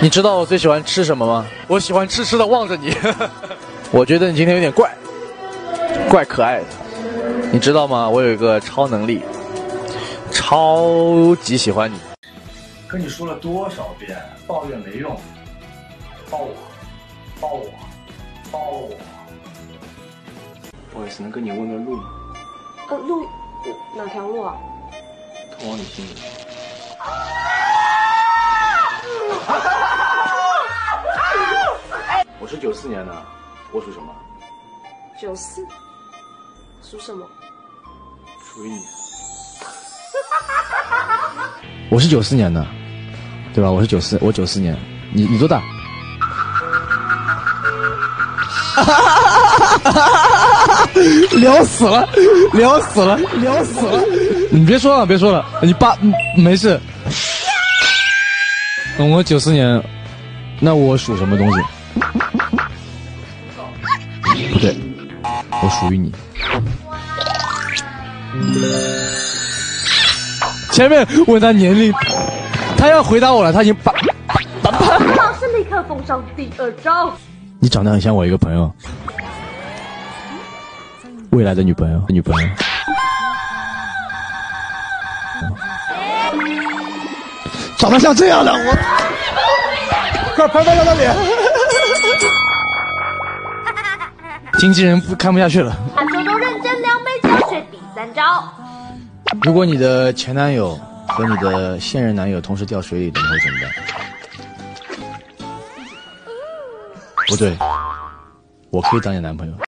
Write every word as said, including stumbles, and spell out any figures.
你知道我最喜欢吃什么吗？ 我喜欢痴痴的望着你。 我觉得你今天有点怪，怪可爱的。你知道吗？我有一个超能力，超级喜欢你。 跟你说了多少遍，抱怨没用，抱我，抱我，抱我。不好意思，能跟你问个路吗？ 呃，路哪条路啊？ 通往你心里。我是九四年的，我属什么？ 九四，属什么？ 属于你。 我是九四年的，对吧？我是九四，我九四年。你你多大？聊死了，聊死了，聊死了！你别说了，别说了，你爸没事。嗯，我九四年，那我属什么东西？不对，我属于你。前面问他年龄，他要回答我了，他已经把。 老师立刻奉上第二招。 你长得很像我一个朋友，未来的女朋友，女朋友。长得像这样的我，快拍拍他的脸。经纪人不看不下去了。 周周认真两杯教学第三招。 如果你的前男友和你的现任男友同时掉水里，你会怎么办？不对，我可以当你男朋友。